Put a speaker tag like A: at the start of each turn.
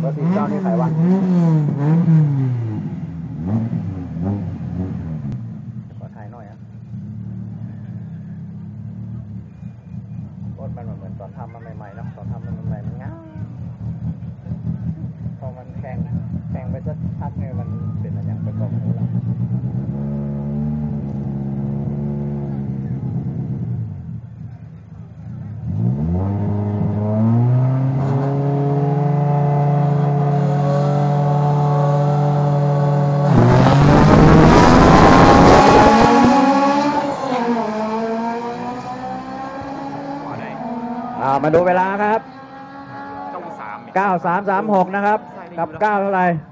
A: เบอร์49นี่ใครวะขอถ่ายหน่อยอ่ะรถมันเหมือนตอนทำมาใหม่ๆนะตอนทำมันใหม่ๆมันง่ายพอมันแข่งไปสักพักเนี่ยมันเป็นอะไรอย่างประกอบของเรามาดูเวลาครับ 9336 นะครับกับ9เท่าไหร่